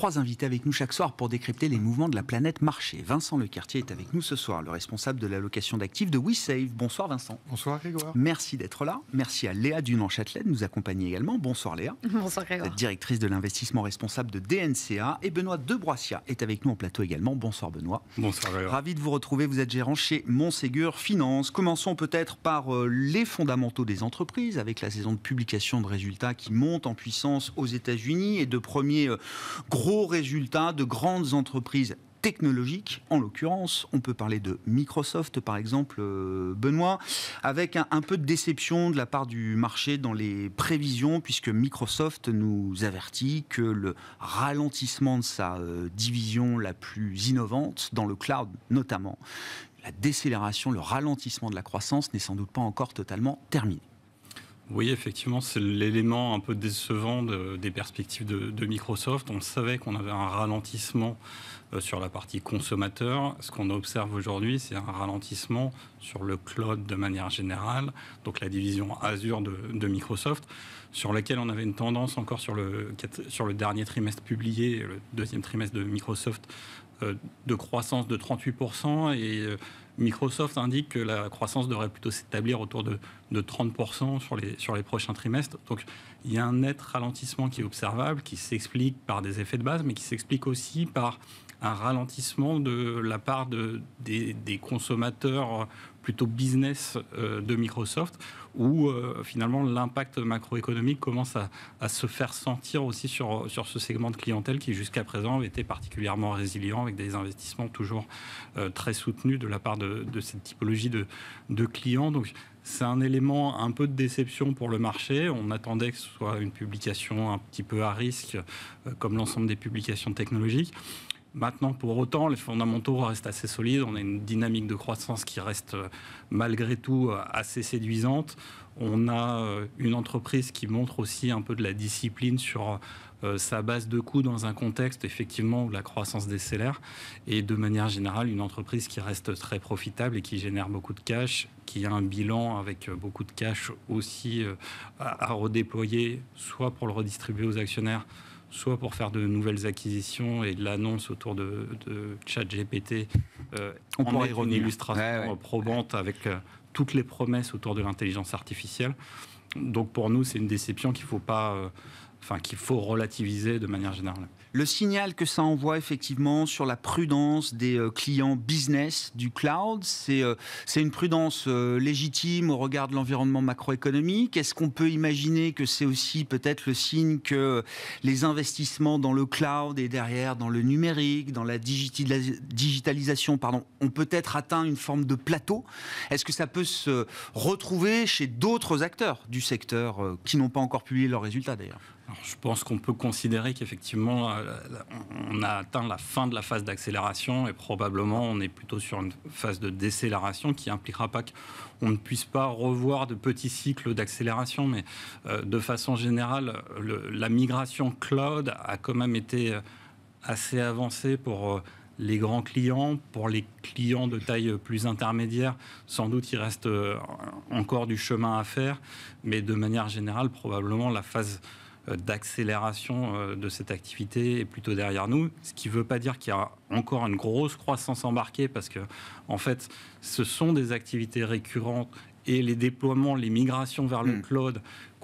3 invités avec nous chaque soir pour décrypter les mouvements de la planète marché. Vincent Lequartier est avec nous ce soir, le responsable de l'allocation d'actifs de WeSave. Bonsoir Vincent. Bonsoir Grégoire. Merci d'être là. Merci à Léa Dunan-Châtelaine de nous accompagner également. Bonsoir Léa. Bonsoir Grégoire. La directrice de l'investissement responsable de DNCA. Et Benoît Debroissia est avec nous en plateau également. Bonsoir Benoît. Bonsoir Grégoire. Ravi de vous retrouver. Vous êtes gérant chez Montségur Finance. Commençons peut-être par les fondamentaux des entreprises avec la saison de publication de résultats qui monte en puissance aux États-Unis et de premiers gros résultats de grandes entreprises technologiques. En l'occurrence, on peut parler de Microsoft, par exemple, Benoît, avec un peu de déception de la part du marché dans les prévisions, puisque Microsoft nous avertit que le ralentissement de sa division la plus innovante, dans le cloud notamment, la décélération, le ralentissement de la croissance n'est sans doute pas encore totalement terminé. Oui, effectivement, c'est l'élément un peu décevant des perspectives de Microsoft. On savait qu'on avait un ralentissement sur la partie consommateur. Ce qu'on observe aujourd'hui, c'est un ralentissement sur le cloud de manière générale, donc la division Azure de Microsoft, sur laquelle on avait une tendance encore sur le dernier trimestre publié, le deuxième trimestre de Microsoft, de croissance de 38%, et Microsoft indique que la croissance devrait plutôt s'établir autour de 30% sur les prochains trimestres. Donc il y a un net ralentissement qui est observable, qui s'explique par des effets de base, mais qui s'explique aussi par un ralentissement de la part des consommateurs plutôt business de Microsoft, où finalement l'impact macroéconomique commence à se faire sentir aussi sur ce segment de clientèle qui jusqu'à présent avait été particulièrement résilient, avec des investissements toujours très soutenus de la part de cette typologie de clients. Donc c'est un élément un peu de déception pour le marché. On attendait que ce soit une publication un petit peu à risque, comme l'ensemble des publications technologiques. Maintenant, pour autant, les fondamentaux restent assez solides. On a une dynamique de croissance qui reste malgré tout assez séduisante. On a une entreprise qui montre aussi un peu de la discipline sur sa base de coûts dans un contexte effectivement où la croissance décélère. Et de manière générale, une entreprise qui reste très profitable et qui génère beaucoup de cash, qui a un bilan avec beaucoup de cash aussi à redéployer, soit pour le redistribuer aux actionnaires, soit pour faire de nouvelles acquisitions, et de l'annonce autour de ChatGPT en est une illustration probante avec toutes les promesses autour de l'intelligence artificielle. Donc pour nous, c'est une déception qu'il faut relativiser de manière générale. Le signal que ça envoie effectivement sur la prudence des clients business du cloud, c'est une prudence légitime au regard de l'environnement macroéconomique. Est-ce qu'on peut imaginer que c'est aussi peut-être le signe que les investissements dans le cloud et derrière dans le numérique, dans la digitalisation, ont peut-être atteint une forme de plateau? Est-ce que ça peut se retrouver chez d'autres acteurs du secteur qui n'ont pas encore publié leurs résultats d'ailleurs? Alors, je pense qu'on peut considérer qu'effectivement, on a atteint la fin de la phase d'accélération, et probablement on est plutôt sur une phase de décélération qui impliquera pas qu'on ne puisse pas revoir de petits cycles d'accélération, mais de façon générale, la migration cloud a quand même été assez avancée pour les grands clients. Pour les clients de taille plus intermédiaire, sans doute il reste encore du chemin à faire, mais de manière générale, probablement la phase d'accélération de cette activité est plutôt derrière nous, ce qui ne veut pas dire qu'il y a encore une grosse croissance embarquée, parce que en fait ce sont des activités récurrentes, et les déploiements, les migrations vers le cloud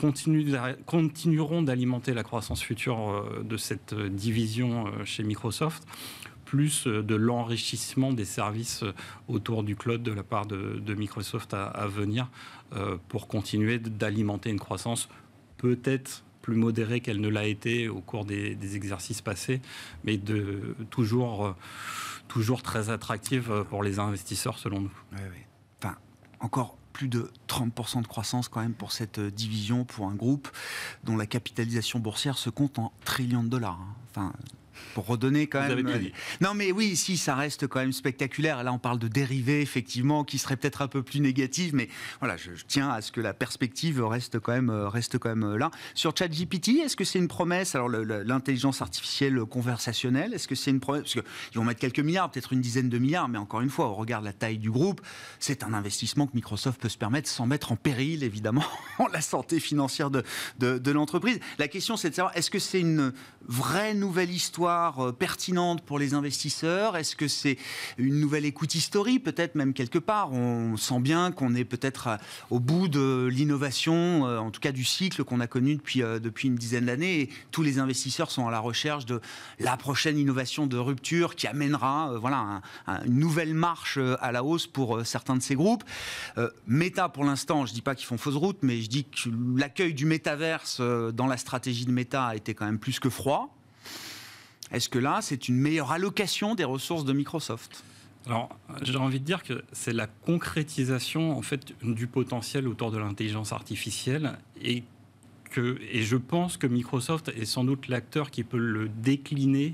continueront d'alimenter la croissance future de cette division chez Microsoft, plus de l'enrichissement des services autour du cloud de la part de Microsoft à venir, pour continuer d'alimenter une croissance peut-être plus modérée qu'elle ne l'a été au cours des exercices passés, mais toujours très attractive pour les investisseurs selon nous. Oui. Enfin, encore plus de 30% de croissance quand même pour cette division, pour un groupe dont la capitalisation boursière se compte en trillions de dollars. Enfin, pour redonner quand même... Non mais oui, si, ça reste quand même spectaculaire. Là, on parle de dérivés, effectivement, qui seraient peut-être un peu plus négatives, mais voilà, je tiens à ce que la perspective reste quand même là. Sur ChatGPT, est-ce que c'est une promesse? Alors, l'intelligence artificielle conversationnelle, est-ce que c'est une promesse? Parce qu'ils vont mettre quelques milliards, peut-être une dizaine de milliards, mais encore une fois, au regard de la taille du groupe, c'est un investissement que Microsoft peut se permettre sans mettre en péril, évidemment, la santé financière de l'entreprise. La question, c'est de savoir, est-ce que c'est une vraie nouvelle histoire victoire pertinente pour les investisseurs? Est-ce que c'est une nouvelle equity story, peut-être même quelque part? On sent bien qu'on est peut-être au bout de l'innovation, en tout cas du cycle qu'on a connu depuis une dizaine d'années. Et tous les investisseurs sont à la recherche de la prochaine innovation de rupture qui amènera une nouvelle marche à la hausse pour certains de ces groupes. Meta, pour l'instant, je ne dis pas qu'ils font fausse route, mais je dis que l'accueil du métaverse dans la stratégie de Meta a été quand même plus que froid. Est-ce que là, c'est une meilleure allocation des ressources de Microsoft ? Alors, j'ai envie de dire que c'est la concrétisation en fait du potentiel autour de l'intelligence artificielle et je pense que Microsoft est sans doute l'acteur qui peut le décliner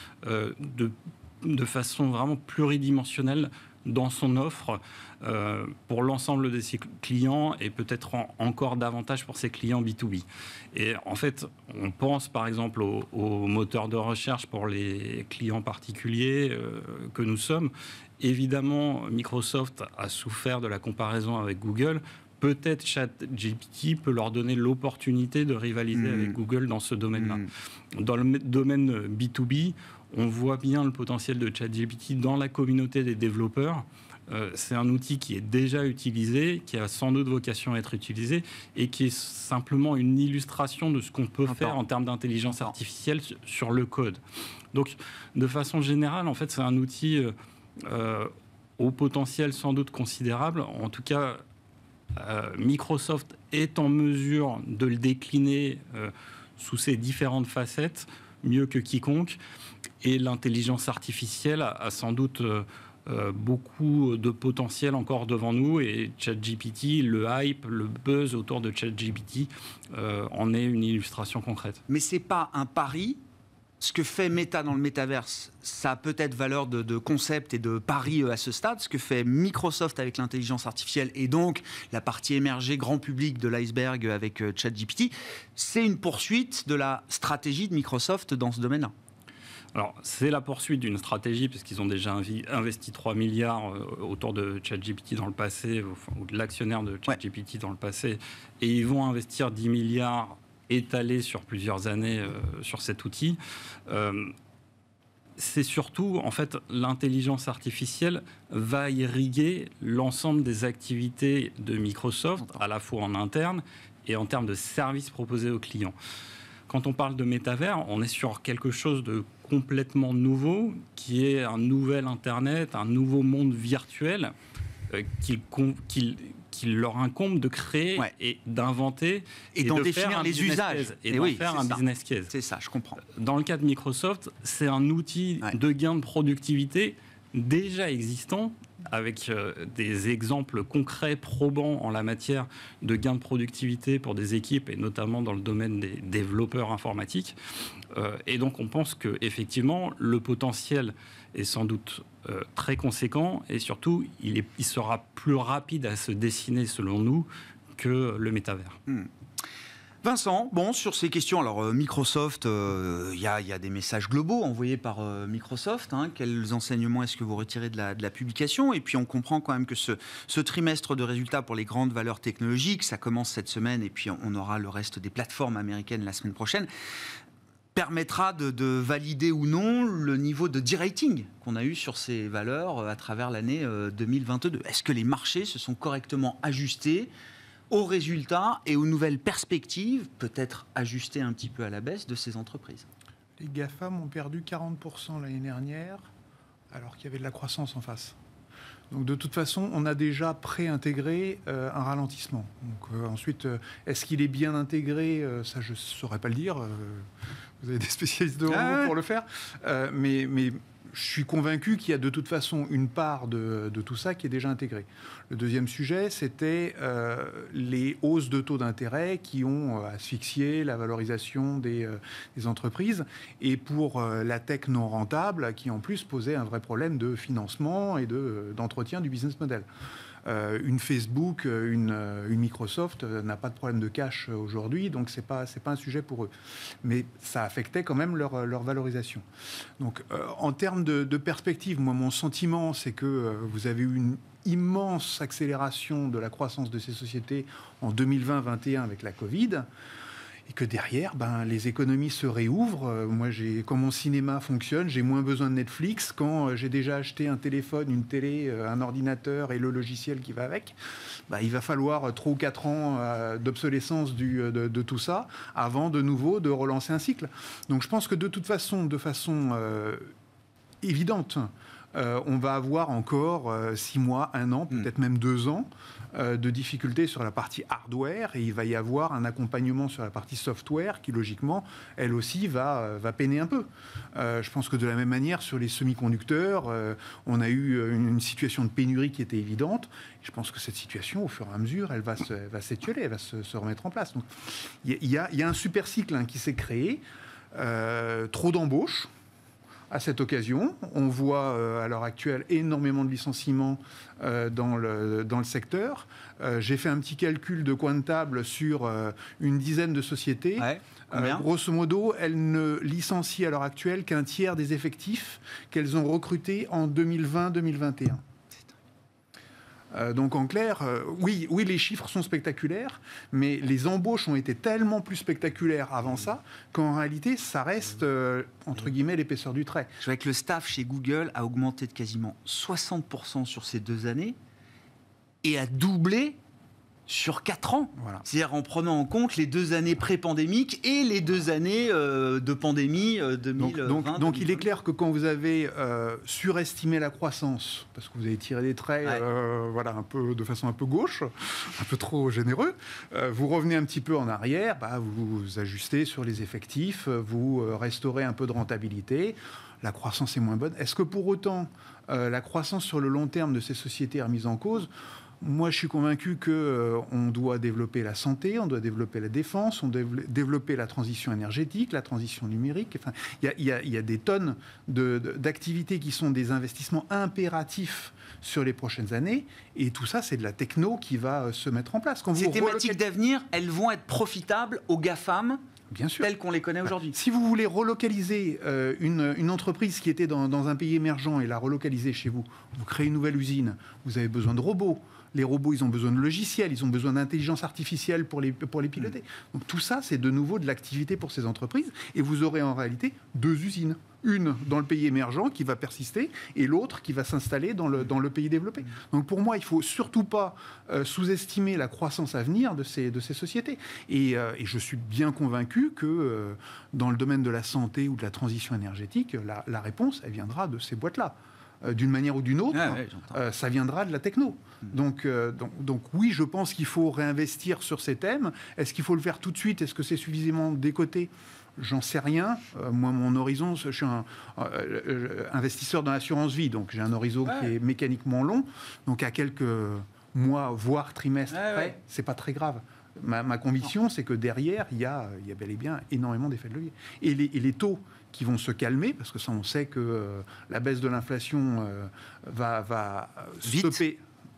de façon vraiment pluridimensionnelle dans son offre pour l'ensemble de ses clients et peut-être encore davantage pour ses clients B2B. Et en fait, on pense par exemple aux moteurs de recherche pour les clients particuliers que nous sommes. Évidemment, Microsoft a souffert de la comparaison avec Google. Peut-être ChatGPT peut leur donner l'opportunité de rivaliser avec Google dans ce domaine-là. Dans le domaine B2B, on voit bien le potentiel de ChatGPT dans la communauté des développeurs. C'est un outil qui est déjà utilisé, qui a sans doute vocation à être utilisé et qui est simplement une illustration de ce qu'on peut faire en termes d'intelligence artificielle sur le code. Donc, de façon générale, en fait, c'est un outil au potentiel sans doute considérable. En tout cas, Microsoft est en mesure de le décliner sous ses différentes facettes mieux que quiconque. Et l'intelligence artificielle a sans doute beaucoup de potentiel encore devant nous. Et ChatGPT, le hype, le buzz autour de ChatGPT en est une illustration concrète. Mais ce n'est pas un pari. Ce que fait Meta dans le métaverse, ça a peut-être valeur de concept et de pari à ce stade. Ce que fait Microsoft avec l'intelligence artificielle et donc la partie émergée grand public de l'iceberg avec ChatGPT, c'est une poursuite de la stratégie de Microsoft dans ce domaine-là. Alors, c'est la poursuite d'une stratégie, parce qu'ils ont déjà investi 3 milliards autour de ChatGPT dans le passé, ou de l'actionnaire de ChatGPT dans le passé, et ils vont investir 10 milliards étalés sur plusieurs années sur cet outil. C'est surtout, en fait, l'intelligence artificielle va irriguer l'ensemble des activités de Microsoft, à la fois en interne et en termes de services proposés aux clients. Quand on parle de métavers, on est sur quelque chose de complètement nouveau, qui est un nouvel Internet, un nouveau monde virtuel qu'il leur incombe de créer et d'inventer et d'en définir les usages et d'en faire un business case. C'est ça, je comprends. Dans le cas de Microsoft, c'est un outil de gain de productivité déjà existant, avec des exemples concrets, probants en la matière de gains de productivité pour des équipes, et notamment dans le domaine des développeurs informatiques. Et donc, on pense qu'effectivement, le potentiel est sans doute très conséquent, et surtout, il sera plus rapide à se dessiner, selon nous, que le métavers. Vincent, sur ces questions, alors Microsoft, il y a des messages globaux envoyés par Microsoft. Quels enseignements est-ce que vous retirez de la publication? Et puis on comprend quand même que ce trimestre de résultats pour les grandes valeurs technologiques, ça commence cette semaine et puis on aura le reste des plateformes américaines la semaine prochaine, permettra de valider ou non le niveau de de-rating qu'on a eu sur ces valeurs à travers l'année 2022. Est-ce que les marchés se sont correctement ajustés aux résultats et aux nouvelles perspectives, peut-être ajustées un petit peu à la baisse, de ces entreprises? Les GAFAM ont perdu 40% l'année dernière, alors qu'il y avait de la croissance en face. Donc de toute façon, on a déjà préintégré un ralentissement. Donc, ensuite, est-ce qu'il est bien intégré? Ça, je ne saurais pas le dire. Vous avez des spécialistes devant vous pour le faire. Mais je suis convaincu qu'il y a de toute façon une part de tout ça qui est déjà intégrée. Le deuxième sujet, c'était les hausses de taux d'intérêt qui ont asphyxié la valorisation des entreprises, et pour la tech non rentable, qui en plus posait un vrai problème de financement et d'entretien du business model. Une Facebook, une Microsoft n'a pas de problème de cash aujourd'hui, donc c'est pas un sujet pour eux. Mais ça affectait quand même leur valorisation. Donc en termes de perspective, moi mon sentiment c'est que vous avez eu une immense accélération de la croissance de ces sociétés en 2020-2021 avec la Covid. et que derrière, les économies se réouvrent. Moi, quand mon cinéma fonctionne, j'ai moins besoin de Netflix. Quand j'ai déjà acheté un téléphone, une télé, un ordinateur et le logiciel qui va avec, il va falloir 3 ou 4 ans d'obsolescence de tout ça avant de nouveau de relancer un cycle. Donc je pense que de toute façon, de façon évidente, on va avoir encore 6 mois, 1 an, peut-être même 2 ans de difficultés sur la partie hardware, et il va y avoir un accompagnement sur la partie software qui, logiquement, elle aussi va peiner un peu. Je pense que de la même manière, sur les semi-conducteurs, on a eu une situation de pénurie qui était évidente. Je pense que cette situation, au fur et à mesure, elle va s'étioler, elle va se remettre en place. Donc, il y a un super cycle qui s'est créé, trop d'embauches. À cette occasion, on voit à l'heure actuelle énormément de licenciements dans le secteur. J'ai fait un petit calcul de coin de table sur une dizaine de sociétés. Ouais. Grosso modo, elles ne licencient à l'heure actuelle qu'un tiers des effectifs qu'elles ont recrutés en 2020-2021. Donc en clair, oui, les chiffres sont spectaculaires, mais les embauches ont été tellement plus spectaculaires avant ça qu'en réalité, ça reste, entre guillemets, l'épaisseur du trait. Je vois que le staff chez Google a augmenté de quasiment 60% sur ces 2 années et a doublé sur 4 ans. Voilà. C'est-à-dire en prenant en compte les 2 années pré-pandémiques et les 2 années de pandémie 2020. Donc il est clair que quand vous avez surestimé la croissance, parce que vous avez tiré des traits un peu, de façon un peu gauche, un peu trop généreux, vous revenez un petit peu en arrière, vous ajustez sur les effectifs, vous restaurez un peu de rentabilité, la croissance est moins bonne. Est-ce que pour autant la croissance sur le long terme de ces sociétés est remise en cause ? Moi, je suis convaincu qu'on doit développer la santé, on doit développer la défense, on doit développer la transition énergétique, la transition numérique. Enfin, il y a des tonnes d'activités qui sont des investissements impératifs sur les prochaines années. Et tout ça, c'est de la techno qui va se mettre en place. Ces thématiques d'avenir, elles vont être profitables aux GAFAM, bien sûr, telles qu'on les connaît aujourd'hui. Si vous voulez relocaliser une entreprise qui était dans un pays émergent et la relocaliser chez vous, vous créez une nouvelle usine, vous avez besoin de robots. Les robots, ils ont besoin de logiciels, ils ont besoin d'intelligence artificielle pour les piloter. Donc tout ça, c'est de nouveau de l'activité pour ces entreprises. Et vous aurez en réalité 2 usines. Une dans le pays émergent qui va persister et l'autre qui va s'installer dans le pays développé. Donc pour moi, il ne faut surtout pas sous-estimer la croissance à venir de ces sociétés. Et je suis bien convaincu que dans le domaine de la santé ou de la transition énergétique, la réponse, elle viendra de ces boîtes-là. D'une manière ou d'une autre, ça viendra de la techno. Donc oui, je pense qu'il faut réinvestir sur ces thèmes. Est-ce qu'il faut le faire tout de suite ? Est-ce que c'est suffisamment décoté ? J'en sais rien. Moi, mon horizon, je suis un investisseur dans l'assurance vie, donc j'ai un horizon qui est mécaniquement long. Donc à quelques mois, voire trimestres près, c'est pas très grave. Ma conviction, c'est que derrière, il y a bel et bien énormément d'effets de levier. Et les taux qui vont se calmer, parce que ça, on sait que la baisse de l'inflation va stopper.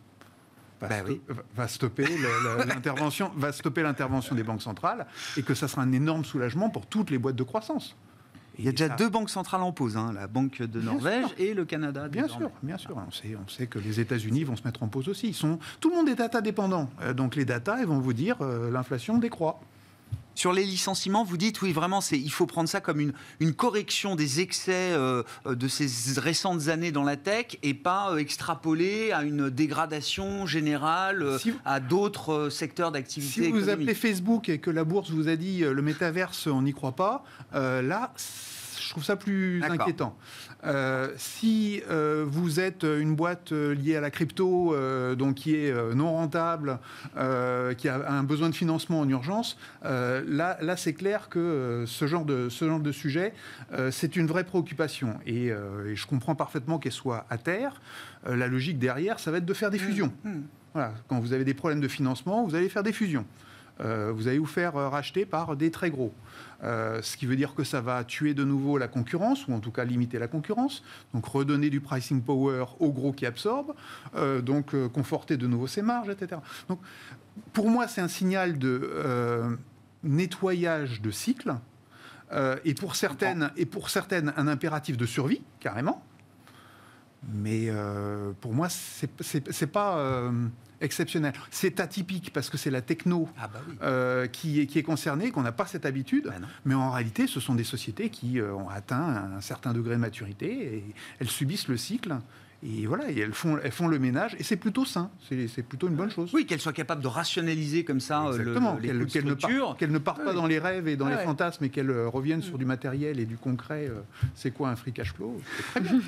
Va stopper l'intervention des banques centrales, et que ça sera un énorme soulagement pour toutes les boîtes de croissance. Il y a déjà 2 banques centrales en pause, la Banque de Norvège et le Canada. Bien sûr. On sait que les États-Unis vont se mettre en pause aussi. Tout le monde est data dépendant. Donc les data, ils vont vous dire l'inflation décroît. Sur les licenciements, vous dites, oui, vraiment, il faut prendre ça comme une correction des excès de ces récentes années dans la tech et pas extrapoler à une dégradation générale à d'autres secteurs d'activité économique. Si vous appelez Facebook et que la bourse vous a dit le métaverse, on n'y croit pas, là, je trouve ça plus inquiétant. Si vous êtes une boîte liée à la crypto, donc qui est non rentable, qui a un besoin de financement en urgence, là c'est clair que ce genre de sujet, c'est une vraie préoccupation. Et je comprends parfaitement qu'elle soit à terre. La logique derrière, ça va être de faire des fusions. Voilà. Quand vous avez des problèmes de financement, vous allez faire des fusions. Vous allez vous faire racheter par des très gros. Ce qui veut dire que ça va tuer de nouveau la concurrence, ou en tout cas limiter la concurrence, donc redonner du pricing power aux gros qui absorbent, donc conforter de nouveau ses marges, etc. Donc, pour moi, c'est un signal de nettoyage de cycle, et pour certaines, un impératif de survie, carrément. Mais pour moi, c'est pas exceptionnel. C'est atypique parce que c'est la techno qui est concernée, qu'on n'a pas cette habitude. Mais en réalité, ce sont des sociétés qui ont atteint un certain degré de maturité et elles subissent le cycle. Et voilà, et elles font le ménage, et c'est plutôt sain, c'est plutôt une bonne chose. Oui, qu'elles soient capables de rationaliser comme ça les coûts de structure. Qu'elles ne partent pas dans les rêves et dans les fantasmes, et qu'elles reviennent sur du matériel et du concret. C'est quoi un free cash flow? C'est très bien.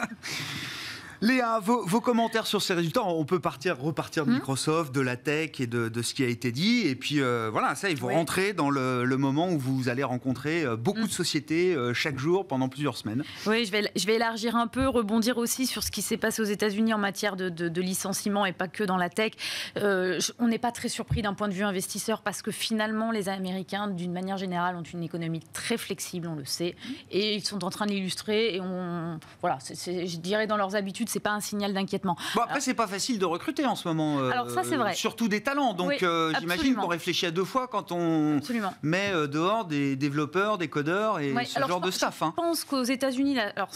Léa, vos commentaires sur ces résultats. On peut repartir de Microsoft, de la tech et de ce qui a été dit. Et puis voilà, ça, il faut rentrer dans le moment où vous allez rencontrer beaucoup de sociétés chaque jour pendant plusieurs semaines. Oui, je vais élargir un peu, rebondir aussi sur ce qui s'est passé aux États-Unis en matière de licenciement et pas que dans la tech. On n'est pas très surpris d'un point de vue investisseur parce que finalement, les Américains, d'une manière générale, ont une économie très flexible, on le sait. Et ils sont en train de l'illustrer. Et voilà, je dirais dans leurs habitudes, c'est pas un signal d'inquiétement. Bon, après, c'est pas facile de recruter en ce moment. Alors ça, c'est vrai. Surtout des talents. Donc, j'imagine qu'on réfléchit à deux fois quand on met dehors des développeurs, des codeurs et ce genre de staff. Je pense qu'aux États-Unis,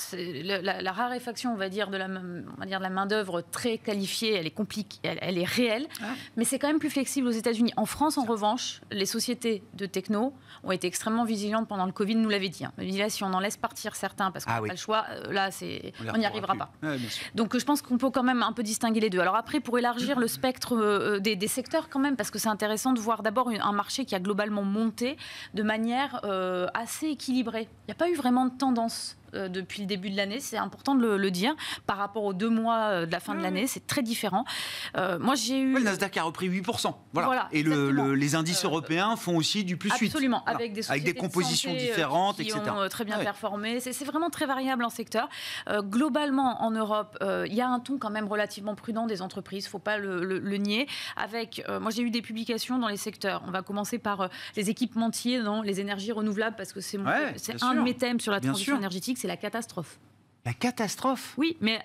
la raréfaction, on va dire, de la main-d'œuvre très qualifiée, elle est compliquée, elle est réelle. Mais c'est quand même plus flexible aux États-Unis. En France, en revanche, les sociétés de techno ont été extrêmement vigilantes pendant le Covid, nous l'avait dit. Mais là, si on en laisse partir certains, parce qu'on n'a pas le choix, là, on n'y arrivera pas. Donc je pense qu'on peut quand même un peu distinguer les deux. Alors après, pour élargir le spectre des secteurs quand même, parce que c'est intéressant de voir d'abord un marché qui a globalement monté de manière assez équilibrée. Il n'y a pas eu vraiment de tendance depuis le début de l'année, c'est important de le dire, par rapport aux 2 mois de la fin de l'année, c'est très différent. Moi, j'ai eu... le Nasdaq a repris 8%. Voilà. Et les indices européens font aussi du plus 8%. Absolument, avec des sociétés avec des compositions différentes, qui etc. ont très bien performé. C'est vraiment très variable en secteur. Globalement, en Europe, il y a un ton quand même relativement prudent des entreprises, il ne faut pas le nier. Moi, j'ai eu des publications dans les secteurs. On va commencer par les équipementiers dans les énergies renouvelables, parce que c'est un de mes thèmes sur la transition énergétique. C'est la catastrophe. La catastrophe? Oui, mais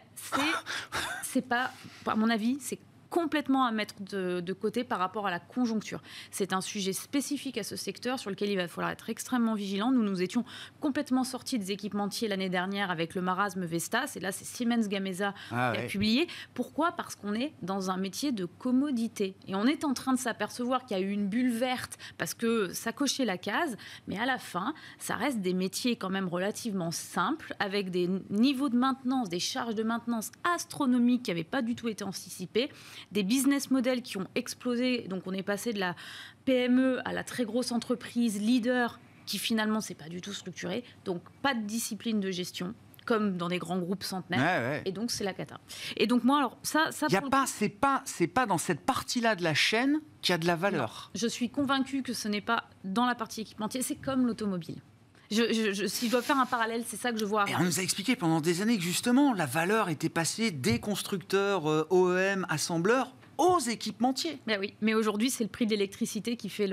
c'est pas, à mon avis, c'est complètement à mettre de côté par rapport à la conjoncture. C'est un sujet spécifique à ce secteur sur lequel il va falloir être extrêmement vigilant. Nous étions complètement sortis des équipementiers l'année dernière avec le marasme Vestas, et là c'est Siemens Gamesa qui a publié. Pourquoi? Parce qu'on est dans un métier de commodité et on est en train de s'apercevoir qu'il y a eu une bulle verte parce que ça cochait la case, mais à la fin ça reste des métiers quand même relativement simples avec des niveaux de maintenance, des charges de maintenance astronomiques qui n'avaient pas du tout été anticipées, des business models qui ont explosé. Donc on est passé de la PME à la très grosse entreprise leader qui finalement c'est pas du tout structuré. Donc pas de discipline de gestion comme dans des grands groupes centenaires. Et donc c'est la cata. Et donc moi alors ça c'est pas dans cette partie-là de la chaîne qu'il y a de la valeur. Non. Je suis convaincue que ce n'est pas dans la partie équipementière, c'est comme l'automobile. Si je dois faire un parallèle, c'est ça que je vois. Et on nous a expliqué pendant des années que justement, la valeur était passée des constructeurs OEM, assembleurs, aux équipementiers. Ben oui, mais aujourd'hui, c'est le prix de l'électricité qui fait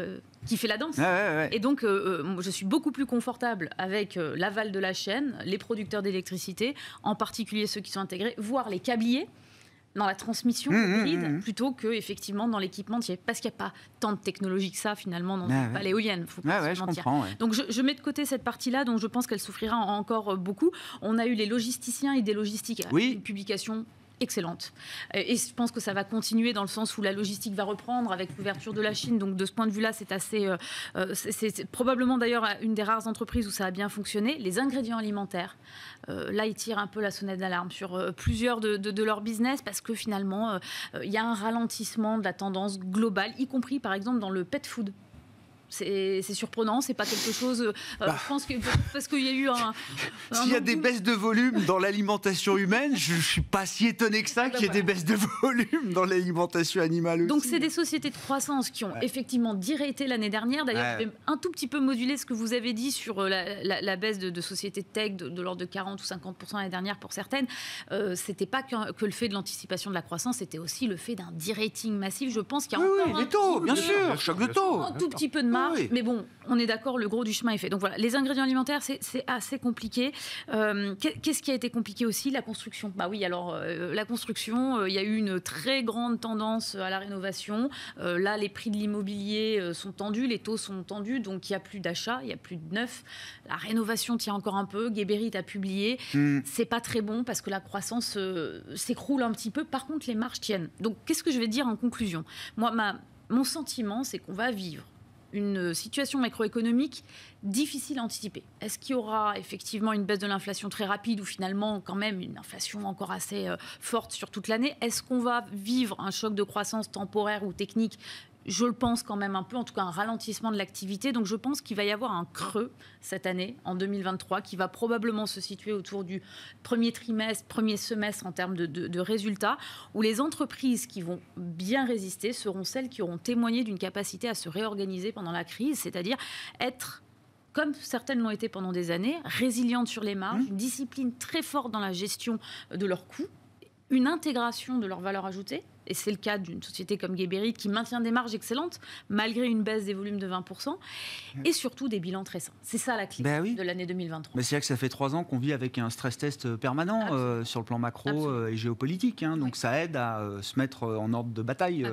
la danse. Et donc, je suis beaucoup plus confortable avec l'aval de la chaîne, les producteurs d'électricité, en particulier ceux qui sont intégrés, voire les câbliers, dans la transmission plutôt que effectivement dans l'équipementier, parce qu'il n'y a pas tant de technologie que ça finalement dans l'éolienne, faut pas se mentir. Donc je mets de côté cette partie-là, donc je pense qu'elle souffrira encore beaucoup. On a eu les logisticiens et des logistiques, une publication excellente. Et je pense que ça va continuer dans le sens où la logistique va reprendre avec l'ouverture de la Chine. Donc de ce point de vue-là, c'est assez... c'est probablement d'ailleurs une des rares entreprises où ça a bien fonctionné. Les ingrédients alimentaires, là, ils tirent un peu la sonnette d'alarme sur plusieurs de leurs business parce que finalement, il y a un ralentissement de la tendance globale, y compris par exemple dans le pet food. C'est surprenant, c'est pas quelque chose... je pense que parce qu'il y a eu s'il y a des baisses de volume dans l'alimentation humaine, je suis pas si étonné que ça qu'il y ait des baisses de volume dans l'alimentation animale aussi. Donc c'est des sociétés de croissance qui ont effectivement dirété l'année dernière. D'ailleurs, je vais un tout petit peu moduler ce que vous avez dit sur la baisse de sociétés de tech de l'ordre de 40 ou 50% l'année dernière pour certaines. C'était pas que le fait de l'anticipation de la croissance, c'était aussi le fait d'un derating massif. Je pense qu'il y a encore les taux, bien sûr, choc de taux. Un tout petit peu de marge marge. Oui. Mais bon, on est d'accord, le gros du chemin est fait. Donc voilà, les ingrédients alimentaires, c'est assez compliqué. Qu'est-ce qui a été compliqué aussi? La construction. Bah oui, alors la construction, il y a eu une très grande tendance à la rénovation. Là, les prix de l'immobilier sont tendus, les taux sont tendus, donc il n'y a plus d'achat, il n'y a plus de neuf. La rénovation tient encore un peu. Geberit a publié. C'est pas très bon parce que la croissance s'écroule un petit peu. Par contre, les marges tiennent. Donc, qu'est-ce que je vais dire en conclusion? Moi, mon sentiment, c'est qu'on va vivre une situation macroéconomique difficile à anticiper. Est-ce qu'il y aura effectivement une baisse de l'inflation très rapide ou finalement quand même une inflation encore assez forte sur toute l'année? Est-ce qu'on va vivre un choc de croissance temporaire ou technique? Je le pense quand même un peu, en tout cas un ralentissement de l'activité. Donc je pense qu'il va y avoir un creux cette année, en 2023, qui va probablement se situer autour du premier semestre en termes de résultats, où les entreprises qui vont bien résister seront celles qui auront témoigné d'une capacité à se réorganiser pendant la crise, c'est-à-dire être, comme certaines l'ont été pendant des années, résilientes sur les marges, une discipline très forte dans la gestion de leurs coûts, une intégration de leur valeur ajoutée. Et c'est le cas d'une société comme Geberit qui maintient des marges excellentes malgré une baisse des volumes de 20% et surtout des bilans très sains. C'est ça la clé de l'année 2023. Mais c'est vrai que ça fait 3 ans qu'on vit avec un stress test permanent sur le plan macro et géopolitique. Donc ça aide à se mettre en ordre de bataille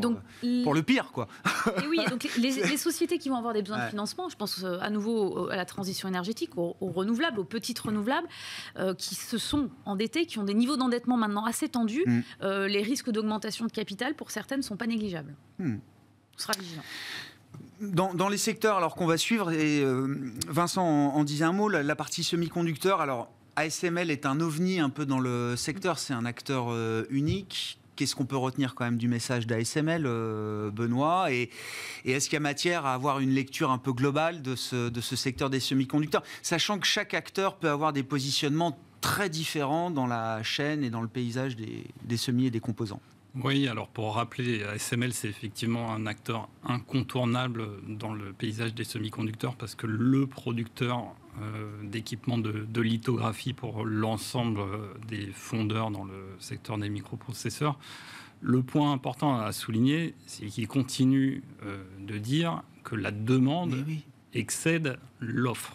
pour le pire, quoi. Et oui, donc les sociétés qui vont avoir des besoins de financement, je pense à nouveau à la transition énergétique, aux renouvelables, aux petites renouvelables, qui se sont endettées, qui ont des niveaux d'endettement maintenant assez tendus, les risques d'augmentation de capital, pour certaines, ne sont pas négligeables. On sera vigilant. Dans les secteurs alors qu'on va suivre, et Vincent en disait un mot, la partie semi-conducteur, alors ASML est un ovni un peu dans le secteur, c'est un acteur unique. Qu'est-ce qu'on peut retenir quand même du message d'ASML, Benoît, et est-ce qu'il y a matière à avoir une lecture un peu globale de ce secteur des semi-conducteurs, sachant que chaque acteur peut avoir des positionnements très différents dans la chaîne et dans le paysage des semis et des composants? Oui, alors pour rappeler, ASML, c'est effectivement un acteur incontournable dans le paysage des semi-conducteurs parce que le producteur d'équipements de lithographie pour l'ensemble des fondeurs dans le secteur des microprocesseurs. Le point important à souligner, c'est qu'il continue de dire que la demande excède l'offre.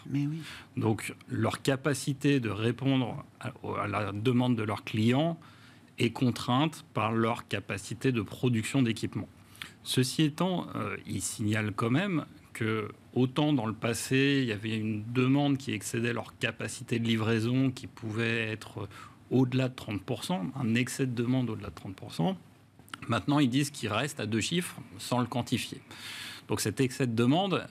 Donc leur capacité de répondre à la demande de leurs clients est contrainte par leur capacité de production d'équipements. Ceci étant, il signale quand même que autant dans le passé, il y avait une demande qui excédait leur capacité de livraison, qui pouvait être au-delà de 30%, un excès de demande au-delà de 30%. Maintenant, ils disent qu'il reste à 2 chiffres sans le quantifier. Donc cet excès de demande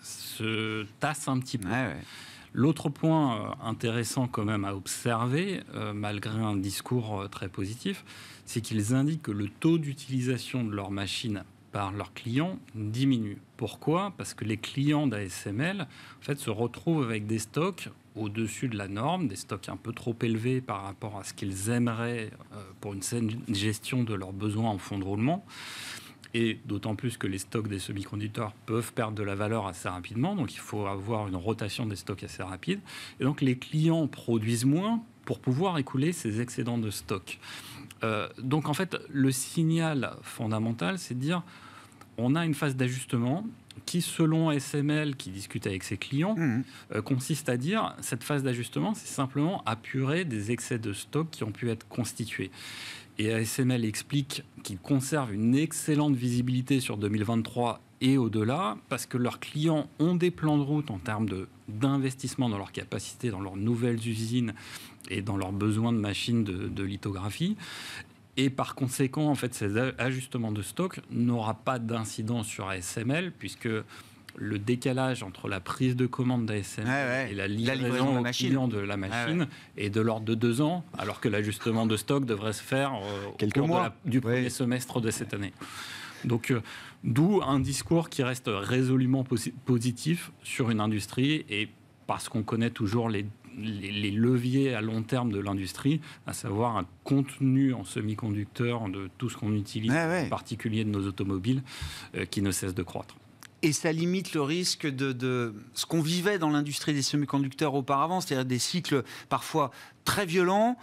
se tasse un petit peu. L'autre point intéressant quand même à observer, malgré un discours très positif, c'est qu'ils indiquent que le taux d'utilisation de leurs machines par leurs clients diminue. Pourquoi? Parce que les clients d'ASML en fait, se retrouvent avec des stocks au-dessus de la norme, des stocks un peu trop élevés par rapport à ce qu'ils aimeraient pour une saine gestion de leurs besoins en fonds de roulement. Et d'autant plus que les stocks des semi-conducteurs peuvent perdre de la valeur assez rapidement. Donc, il faut avoir une rotation des stocks assez rapide. Et donc, les clients produisent moins pour pouvoir écouler ces excédents de stock. Donc, en fait, le signal fondamental, c'est de dire on a une phase d'ajustement qui, selon ASML, qui discute avec ses clients, consiste à dire cette phase d'ajustement, c'est simplement apurer des excès de stock qui ont pu être constitués. Et ASML explique qu'ils conservent une excellente visibilité sur 2023 et au-delà, parce que leurs clients ont des plans de route en termes d'investissement dans leur capacité, dans leurs nouvelles usines et dans leurs besoins de machines de lithographie. Et par conséquent, en fait, ces ajustements de stock n'aura pas d'incidence sur ASML, puisque le décalage entre la prise de commande d'ASML et la livraison au client de la machine est de l'ordre de 2 ans, alors que l'ajustement de stock devrait se faire au cours du premier semestre de cette année. Donc, d'où un discours qui reste résolument positif sur une industrie, et parce qu'on connaît toujours les leviers à long terme de l'industrie, à savoir un contenu en semi-conducteur de tout ce qu'on utilise, en particulier de nos automobiles, qui ne cesse de croître. Et ça limite le risque de ce qu'on vivait dans l'industrie des semi-conducteurs auparavant, c'est-à-dire des cycles parfois très violents,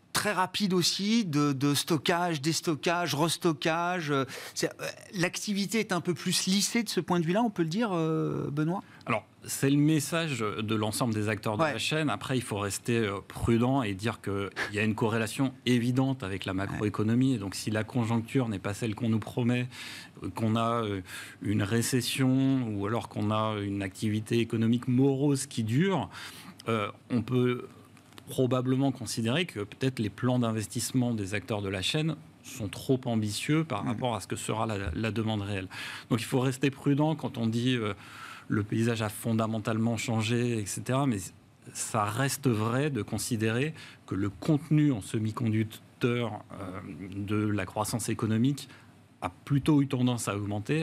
très rapide aussi de stockage, déstockage, restockage. L'activité est un peu plus lissée de ce point de vue-là, on peut le dire, Benoît ? Alors, c'est le message de l'ensemble des acteurs de la chaîne. Après, il faut rester prudent et dire qu'il y a une corrélation évidente avec la macroéconomie. Et donc, si la conjoncture n'est pas celle qu'on nous promet, qu'on a une récession ou alors qu'on a une activité économique morose qui dure, on peut probablement considérer que peut-être les plans d'investissement des acteurs de la chaîne sont trop ambitieux par rapport à ce que sera la demande réelle. Donc il faut rester prudent quand on dit le paysage a fondamentalement changé, etc. Mais ça reste vrai de considérer que le contenu en semi-conducteurs de la croissance économique a plutôt eu tendance à augmenter,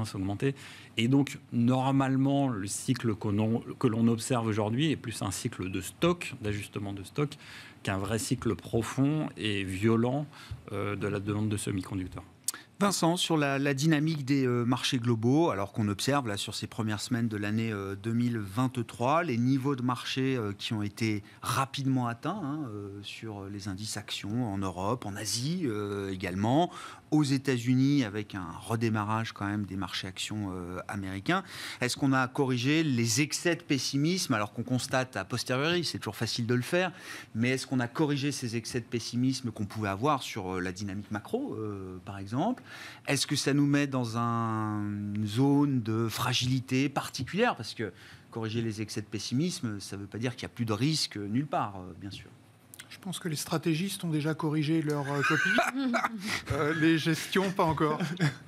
Et donc, normalement, le cycle que l'on observe aujourd'hui est plus un cycle de stock, d'ajustement de stock, qu'un vrai cycle profond et violent de la demande de semi-conducteurs. Vincent, sur la dynamique des marchés globaux, alors qu'on observe là, sur ces premières semaines de l'année 2023, les niveaux de marché qui ont été rapidement atteints sur les indices actions en Europe, en Asie également, aux États-Unis avec un redémarrage quand même des marchés actions américains. Est-ce qu'on a corrigé les excès de pessimisme, alors qu'on constate a posteriori, c'est toujours facile de le faire, mais est-ce qu'on a corrigé ces excès de pessimisme qu'on pouvait avoir sur la dynamique macro, par exemple ? Est-ce que ça nous met dans une zone de fragilité particulière ? Parce que corriger les excès de pessimisme, ça ne veut pas dire qu'il n'y a plus de risque nulle part, bien sûr. Je pense que les stratégistes ont déjà corrigé leur copie. Les gestions, pas encore.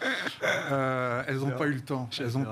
Elles n'ont pas eu le temps.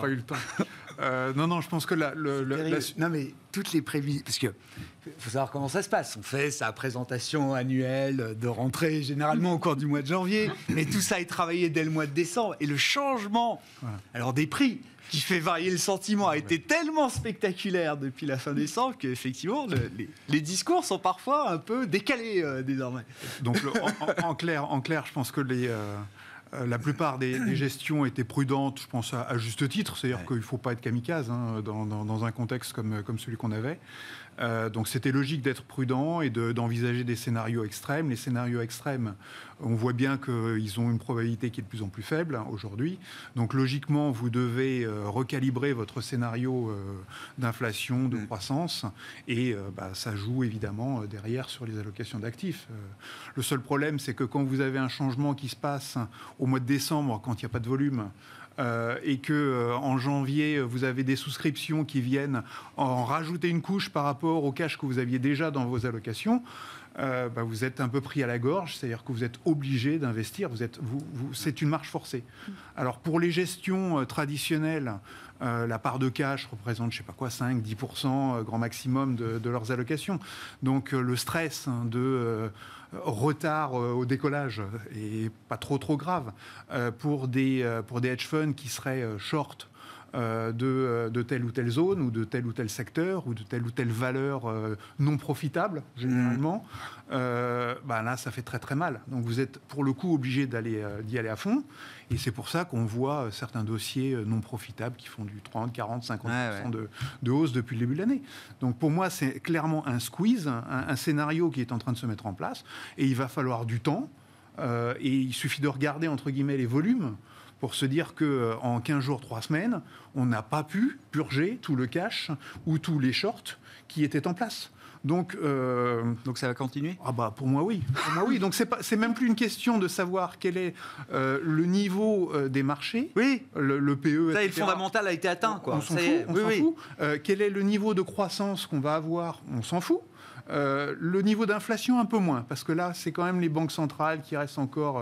Non, je pense que Non, mais toutes les prévisions... Parce que faut savoir comment ça se passe. On fait sa présentation annuelle de rentrée, généralement au cours du mois de janvier. Mais tout ça est travaillé dès le mois de décembre. Et le changement alors des prix qui fait varier le sentiment a été tellement spectaculaire depuis la fin décembre qu'effectivement, les discours sont parfois un peu décalés désormais. Donc, en clair, je pense que la plupart des gestions étaient prudentes, je pense à juste titre, c'est-à-dire qu'il ne faut pas être kamikaze dans un contexte comme celui qu'on avait. Donc c'était logique d'être prudent et d'envisager des scénarios extrêmes. Les scénarios extrêmes, on voit bien qu'ils ont une probabilité qui est de plus en plus faible aujourd'hui. Donc logiquement, vous devez recalibrer votre scénario d'inflation, de croissance, et ça joue évidemment derrière sur les allocations d'actifs. Le seul problème, c'est que quand vous avez un changement qui se passe au mois de décembre, quand il n'y a pas de volume, et que en janvier vous avez des souscriptions qui viennent en rajouter une couche par rapport au cash que vous aviez déjà dans vos allocations, vous êtes un peu pris à la gorge, c'est-à-dire que vous êtes obligé d'investir, c'est une marche forcée. Alors pour les gestions traditionnelles, la part de cash représente, 5-10% grand maximum de leurs allocations. Donc le stress de retard au décollage est pas trop grave pour des hedge funds qui seraient short de telle ou telle zone ou de tel ou tel secteur ou de telle ou telle valeur non profitable généralement. Là ça fait très mal. Donc vous êtes pour le coup obligé d'y aller à fond, et c'est pour ça qu'on voit certains dossiers non profitables qui font du 30, 40, 50% de hausse depuis le début de l'année. Donc pour moi c'est clairement un squeeze, un scénario qui est en train de se mettre en place, et il va falloir du temps, et il suffit de regarder entre guillemets les volumes pour se dire qu'en 15 jours, 3 semaines, on n'a pas pu purger tout le cash ou tous les shorts qui étaient en place. Donc ça va continuer ? Pour moi, oui. Donc c'est même plus une question de savoir quel est le niveau des marchés. Oui. Le PE, ça, le fondamental a été atteint. On s'en fout. Quel est le niveau de croissance qu'on va avoir ? On s'en fout. Le niveau d'inflation un peu moins, parce que là c'est quand même les banques centrales qui restent encore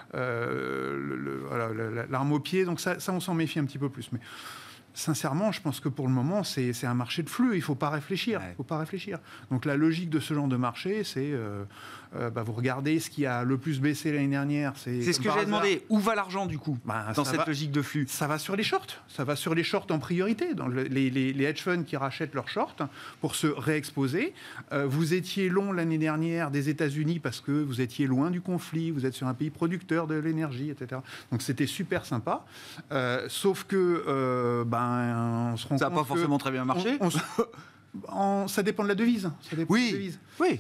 l'arme au pied, donc ça on s'en méfie un petit peu plus. Mais sincèrement, je pense que pour le moment, c'est un marché de flux. Il ne faut pas réfléchir. Donc la logique de ce genre de marché, c'est vous regardez ce qui a le plus baissé l'année dernière. C'est ce que j'ai demandé. Où va l'argent du coup dans cette logique de flux ? Ça va sur les shorts. Ça va sur les shorts en priorité. Dans les hedge funds qui rachètent leurs shorts pour se réexposer. Vous étiez long l'année dernière des États-Unis parce que vous étiez loin du conflit. Vous êtes sur un pays producteur de l'énergie, etc. Donc c'était super sympa. Sauf que on se rend compte ça n'a pas forcément très bien marché. Ça dépend de la devise. Oui.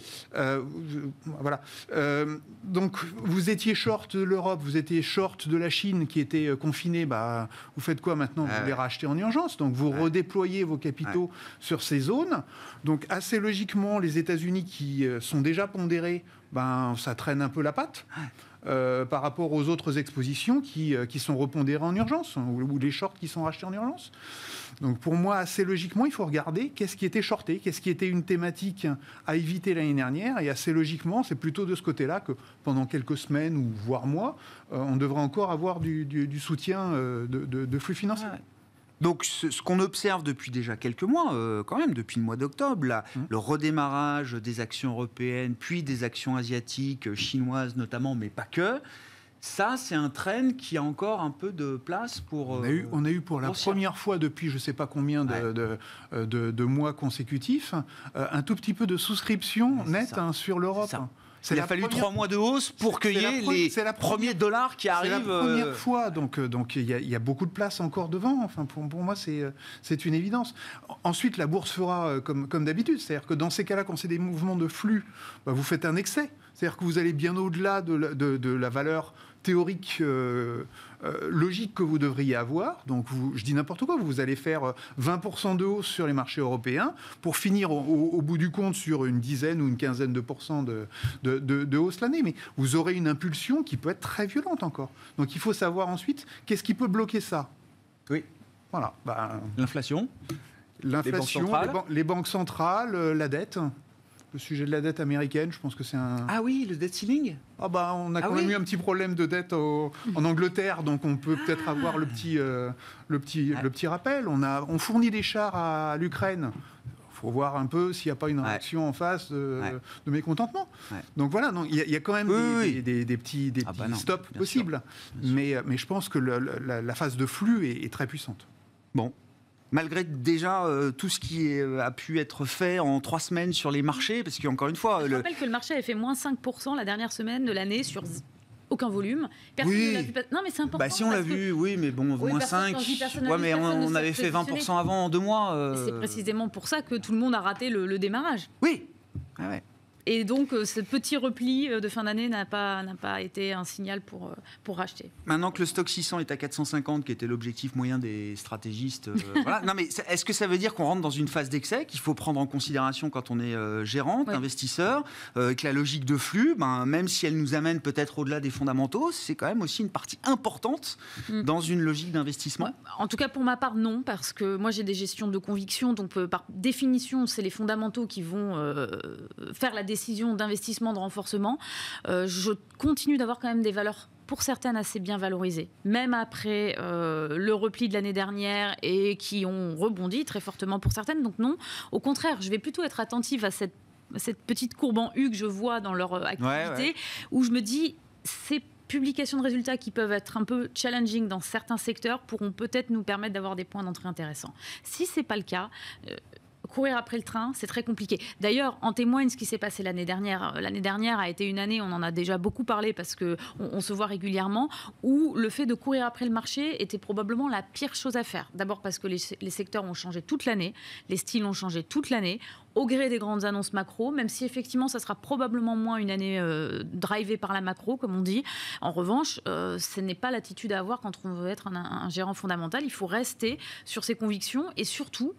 Voilà. Donc, vous étiez short de l'Europe, vous étiez short de la Chine qui était confinée. Vous faites quoi maintenant? Vous les rachetez en urgence. Donc, vous redéployez vos capitaux sur ces zones. Donc, assez logiquement, les États-Unis qui sont déjà pondérés, ça traîne un peu la patte. Par rapport aux autres expositions qui sont repondérées en urgence, ou les shorts qui sont rachetés en urgence. Donc pour moi, assez logiquement, il faut regarder qu'est-ce qui était shorté, qu'est-ce qui était une thématique à éviter l'année dernière, et assez logiquement, c'est plutôt de ce côté-là que pendant quelques semaines, ou voire mois, on devrait encore avoir du soutien de flux financiers. Donc, ce qu'on observe depuis déjà quelques mois, quand même, depuis le mois d'octobre, le redémarrage des actions européennes, puis des actions asiatiques, chinoises notamment, mais pas que, ça, c'est un trend qui a encore un peu de place pour... On a eu pour la première fois depuis je ne sais pas combien de mois consécutifs, un tout petit peu de souscription nette sur l'Europe. Il a fallu 3 mois de hausse pour qu'il y ait les premiers dollars qui arrivent. C'est la première fois, donc il y a beaucoup de place encore devant. Enfin, pour moi, c'est une évidence. Ensuite, la bourse fera comme d'habitude. C'est-à-dire que dans ces cas-là, quand c'est des mouvements de flux, vous faites un excès. C'est-à-dire que vous allez bien au-delà de la valeur théorique logique que vous devriez avoir. Donc, je dis n'importe quoi, vous allez faire 20% de hausse sur les marchés européens pour finir au bout du compte sur une dizaine ou une quinzaine de pourcents de hausse l'année. Mais vous aurez une impulsion qui peut être très violente encore. Donc, il faut savoir ensuite qu'est-ce qui peut bloquer ça. Oui. Voilà. L'inflation, les banques centrales, la dette. Le sujet de la dette américaine, je pense que c'est un... Ah oui, le debt ceiling. On a quand même eu un petit problème de dette en Angleterre, donc on peut peut-être avoir le petit rappel. On fournit des chars à l'Ukraine. Il faut voir un peu s'il n'y a pas une réaction en face de mécontentement. Donc voilà, il y a quand même des petits stops possibles. Mais je pense que la phase de flux est très puissante. Bon. Malgré déjà tout ce qui a pu être fait en 3 semaines sur les marchés, parce qu'encore une fois... Je rappelle que le marché avait fait moins 5% la dernière semaine de l'année sur aucun volume. Personne ne l'a vu. Non, mais c'est important. Si on l'a vu, mais bon, moins 5. Mais on avait fait 20% avant en 2 mois. C'est précisément pour ça que tout le monde a raté le démarrage. Oui. Et donc, ce petit repli de fin d'année n'a pas été un signal pour racheter. Maintenant que le stock 600 est à 450, qui était l'objectif moyen des stratégistes, voilà. Non, mais est-ce que ça veut dire qu'on rentre dans une phase d'excès qu'il faut prendre en considération quand on est gérante, investisseur, que la logique de flux, même si elle nous amène peut-être au-delà des fondamentaux, c'est quand même aussi une partie importante dans une logique d'investissement? En tout cas, pour ma part, non, parce que moi, j'ai des gestions de conviction, donc par définition, c'est les fondamentaux qui vont faire la décision d'investissement, de renforcement. Je continue d'avoir quand même des valeurs pour certaines assez bien valorisées, même après le repli de l'année dernière et qui ont rebondi très fortement pour certaines. Donc non, au contraire, je vais plutôt être attentive à cette petite courbe en U que je vois dans leur activité, où je me dis, ces publications de résultats qui peuvent être un peu challenging dans certains secteurs pourront peut-être nous permettre d'avoir des points d'entrée intéressants. Si ce n'est pas le cas... courir après le train, c'est très compliqué. D'ailleurs, en témoigne ce qui s'est passé l'année dernière. L'année dernière a été une année, on en a déjà beaucoup parlé parce qu'on se voit régulièrement, où le fait de courir après le marché était probablement la pire chose à faire. D'abord parce que les secteurs ont changé toute l'année, les styles ont changé toute l'année, au gré des grandes annonces macro, même si effectivement ça sera probablement moins une année drivée par la macro, comme on dit. En revanche, ce n'est pas l'attitude à avoir quand on veut être un gérant fondamental. Il faut rester sur ses convictions et surtout...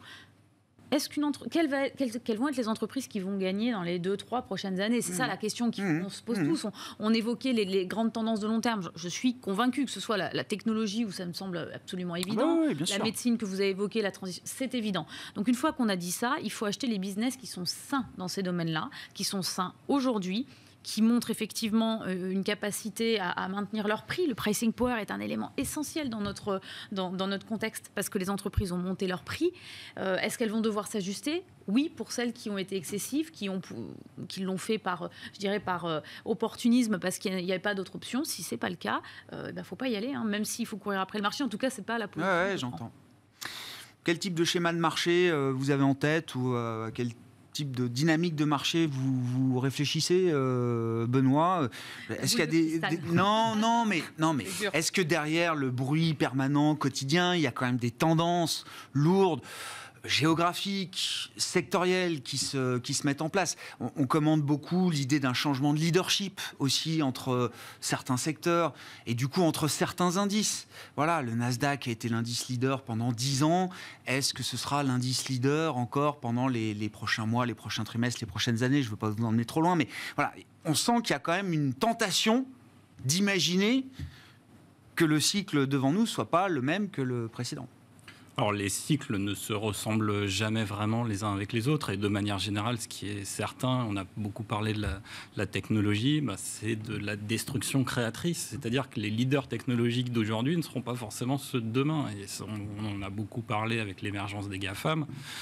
Quelles vont être les entreprises qui vont gagner dans les 2-3 prochaines années? C'est ça la question qu'on se pose tous. On évoquait les grandes tendances de long terme. Je suis convaincue que ce soit la technologie, où ça me semble absolument évident, la médecine que vous avez évoquée, la transition, c'est évident. Donc une fois qu'on a dit ça, il faut acheter les business qui sont sains dans ces domaines-là, qui sont sains aujourd'hui, qui montrent effectivement une capacité à maintenir leur prix. Le pricing power est un élément essentiel dans notre contexte parce que les entreprises ont monté leur prix. Est-ce qu'elles vont devoir s'ajuster? Oui, pour celles qui ont été excessives, qui l'ont fait par opportunisme parce qu'il n'y avait pas d'autre option. Si ce n'est pas le cas, il ne faut pas y aller, même s'il faut courir après le marché. En tout cas, ce n'est pas la position. Oui, j'entends. Quel type de schéma de marché vous avez en tête ou quel type de dynamique de marché vous réfléchissez, Benoît? Est-ce qu'il y a non, mais est-ce que derrière le bruit permanent quotidien, il y a quand même des tendances lourdes? géographiques, sectorielles qui se mettent en place. On commande beaucoup l'idée d'un changement de leadership aussi entre certains secteurs et du coup entre certains indices. Voilà, le Nasdaq a été l'indice leader pendant 10 ans. Est-ce que ce sera l'indice leader encore pendant les prochains mois, les prochains trimestres, les prochaines années? Je ne veux pas vous emmener trop loin, mais voilà, on sent qu'il y a quand même une tentation d'imaginer que le cycle devant nous ne soit pas le même que le précédent. Alors, les cycles ne se ressemblent jamais vraiment les uns avec les autres. Et de manière générale, ce qui est certain, on a beaucoup parlé de la technologie, c'est de la destruction créatrice. C'est-à-dire que les leaders technologiques d'aujourd'hui ne seront pas forcément ceux de demain. Et on en a beaucoup parlé avec l'émergence des GAFAM.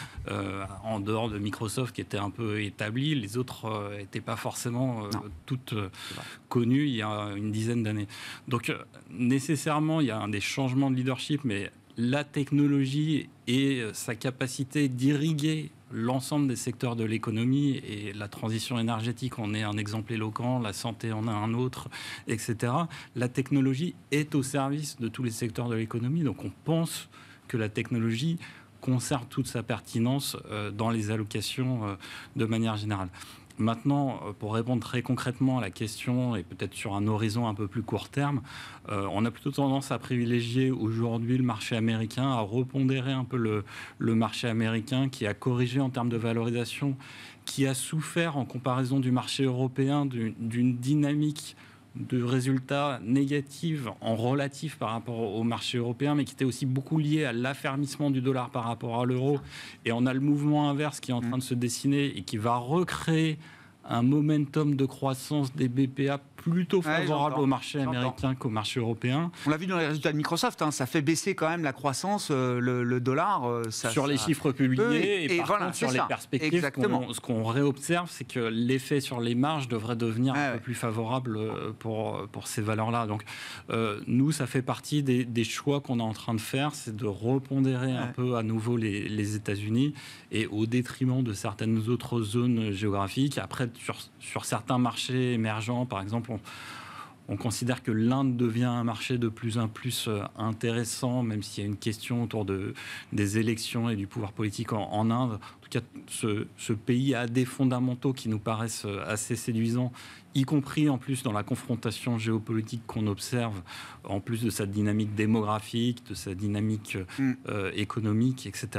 En dehors de Microsoft, qui était un peu établi, les autres n'étaient pas forcément toutes connues il y a une dizaine d'années. Donc, nécessairement, il y a des changements de leadership, mais la technologie et sa capacité d'irriguer l'ensemble des secteurs de l'économie, et la transition énergétique en est un exemple éloquent, la santé en a un autre, etc. La technologie est au service de tous les secteurs de l'économie, donc on pense que la technologie conserve toute sa pertinence dans les allocations de manière générale. Maintenant, pour répondre très concrètement à la question, et peut-être sur un horizon un peu plus court terme, on a plutôt tendance à privilégier aujourd'hui le marché américain, à repondérer un peu le marché américain qui a corrigé en termes de valorisation, qui a souffert en comparaison du marché européen d'une dynamique de résultats négatifs en relatif par rapport au marché européen, mais qui était aussi beaucoup lié à l'affermissement du dollar par rapport à l'euro. Et on a le mouvement inverse qui est en train de se dessiner et qui va recréer un momentum de croissance des BPA plutôt favorable au marché américain qu'au marché européen. On l'a vu dans les résultats de Microsoft, ça fait baisser quand même la croissance, le dollar. Sur les chiffres publiés, et par voilà, contre sur les perspectives, ce qu'on réobserve, c'est que l'effet sur les marges devrait devenir un peu plus favorable pour ces valeurs-là. Donc nous, ça fait partie des choix qu'on est en train de faire, c'est de repondérer un peu à nouveau les États-Unis, et au détriment de certaines autres zones géographiques. Après, sur certains marchés émergents, par exemple, on considère que l'Inde devient un marché de plus en plus intéressant, même s'il y a une question autour des élections et du pouvoir politique en Inde. En tout cas, ce pays a des fondamentaux qui nous paraissent assez séduisants, y compris en plus dans la confrontation géopolitique qu'on observe, en plus de sa dynamique démographique, de sa dynamique économique, etc.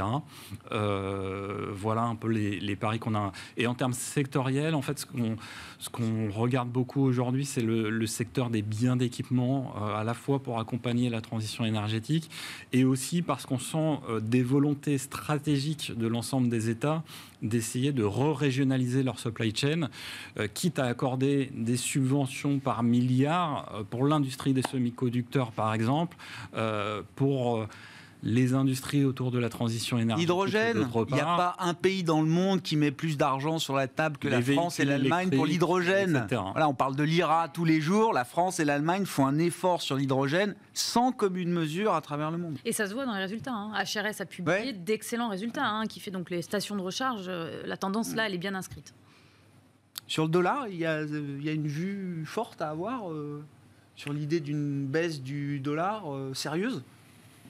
Voilà un peu les paris qu'on a. Et en termes sectoriels, en fait, ce qu'on regarde beaucoup aujourd'hui, c'est le secteur des biens d'équipement, à la fois pour accompagner la transition énergétique, et aussi parce qu'on sent des volontés stratégiques de l'ensemble des États d'essayer de re-régionaliser leur supply chain, quitte à accorder des subventions par milliards pour l'industrie des semi-conducteurs, par exemple, pour les industries autour de la transition énergétique. L'hydrogène, il n'y a pas un pays dans le monde qui met plus d'argent sur la table que la France et l'Allemagne pour l'hydrogène. Voilà, on parle de l'IRA tous les jours. La France et l'Allemagne font un effort sur l'hydrogène sans commune mesure à travers le monde. Et ça se voit dans les résultats. HRS a publié d'excellents résultats, qui fait donc les stations de recharge. La tendance là, elle est bien inscrite. Sur le dollar, il y a une vue forte à avoir sur l'idée d'une baisse du dollar sérieuse, Vincent ?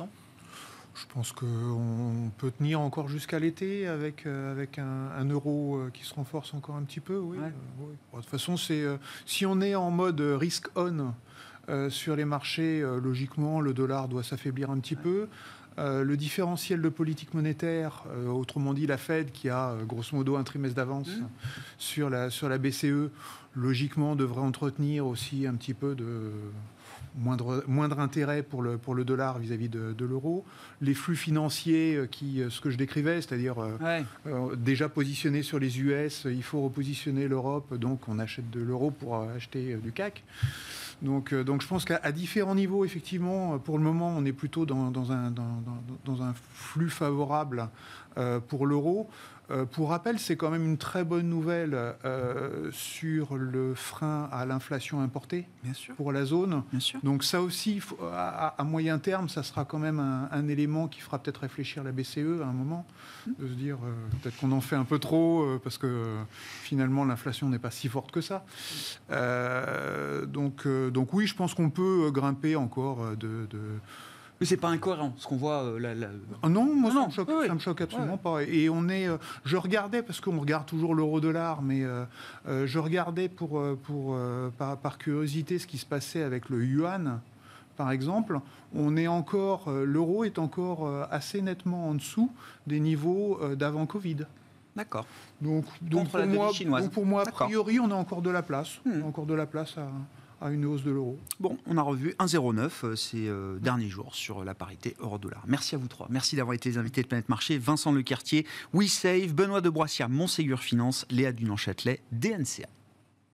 Je pense qu'on peut tenir encore jusqu'à l'été avec un euro qui se renforce encore un petit peu. Oui. Ouais. De toute façon, si on est en mode risk-on sur les marchés, logiquement, le dollar doit s'affaiblir un petit peu. Le différentiel de politique monétaire, autrement dit la Fed, qui a grosso modo un trimestre d'avance sur la BCE, logiquement devrait entretenir aussi un petit peu de moindre intérêt pour le dollar vis-à-vis de l'euro. Les flux financiers, ce que je décrivais, c'est-à-dire déjà positionnés sur les US, il faut repositionner l'Europe, donc on achète de l'euro pour acheter du CAC. Donc je pense qu'à différents niveaux, effectivement, pour le moment, on est plutôt dans un flux favorable pour l'euro. Pour rappel, c'est quand même une très bonne nouvelle sur le frein à l'inflation importée pour la zone. Donc ça aussi, à moyen terme, ça sera quand même un élément qui fera peut-être réfléchir la BCE à un moment, de se dire peut-être qu'on en fait un peu trop parce que finalement l'inflation n'est pas si forte que ça. Donc oui, je pense qu'on peut grimper encore Mais c'est pas incohérent, ce qu'on voit Non, moi ça me choque absolument pas. Et je regardais, parce qu'on regarde toujours l'euro-dollar, mais je regardais par curiosité ce qui se passait avec le yuan, par exemple. L'euro est encore assez nettement en dessous des niveaux d'avant Covid. D'accord. Donc pour moi, a priori, on a encore de la place. On a encore de la place à une hausse de l'euro. Bon, on a revu 1,09 ces derniers jours sur la parité euro-dollar. Merci à vous trois. Merci d'avoir été les invités de Planète Marché. Vincent Lequertier, WeSave, Benoît de Broissiat, Montségur Finance, Léa Dunan-Châtelet, DNCA.